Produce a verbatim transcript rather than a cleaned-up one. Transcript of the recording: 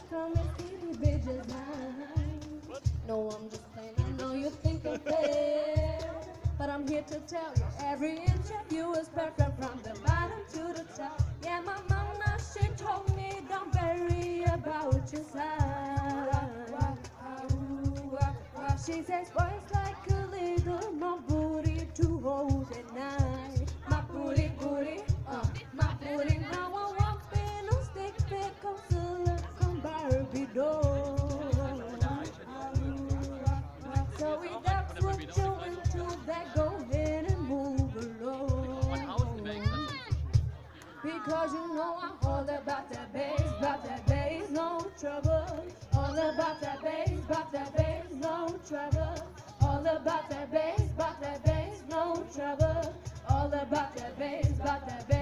come and see me, bitches. I no, I'm just playing. I know you think I'm fair, but I'm here to tell you every inch of you is perfect from the bottom to the top. Yeah, my mama, she told me don't worry about your size. She says, boys like a little more booty to hold at night. My booty, booty, uh, my booty. Now I walk in on stick fit, come silicone Barbie doll. So if that's what you're into, that go ahead and move along. Because you know I'm all about that bass, about that bass, no trouble. All about that bass, about that bass, no trouble. All about that bass, about that bass, no trouble. All about that bass, about that bass.